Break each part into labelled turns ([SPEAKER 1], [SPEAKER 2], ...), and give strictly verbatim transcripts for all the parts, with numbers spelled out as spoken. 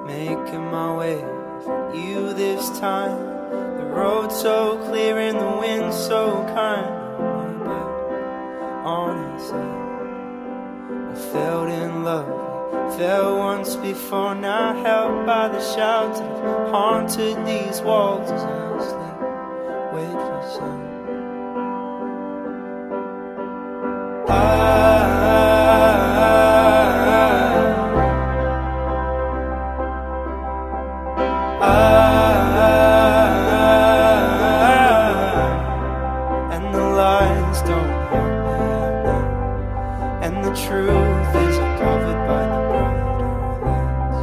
[SPEAKER 1] making my way for you this time. The road so clear and the wind so kind. On my back, on our side, I felt in love, fell once before, now held by the shouts that have haunted these walls as I sleep, wait for sun. I, I, and the lies don't hold me up now, and the truth is uncovered by the brighter lights.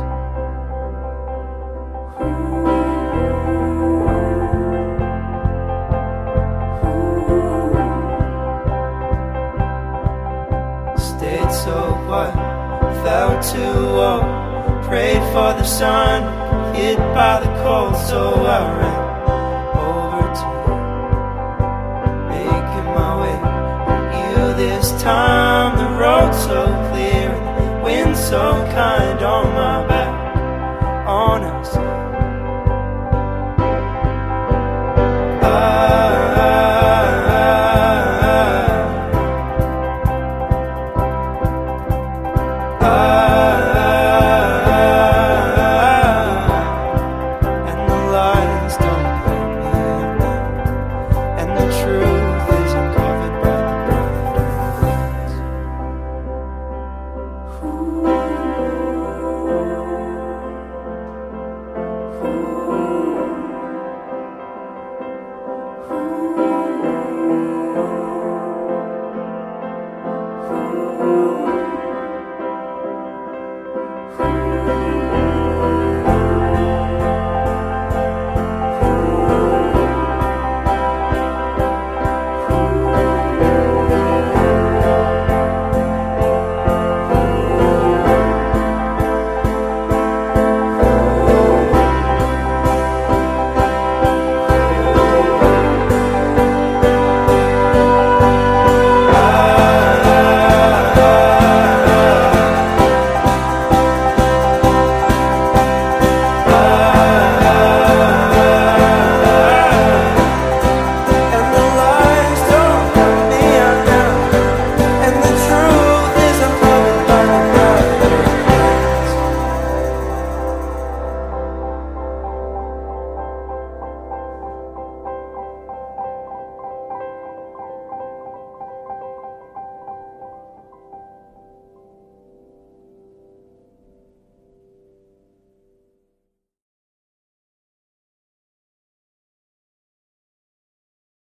[SPEAKER 1] Stayed so quiet, felt too old, prayed for the sun, hit by the cold, so I ran over to you, making my way for you this time. The road so clear and the wind so kind, on my back, on our side. Ooh.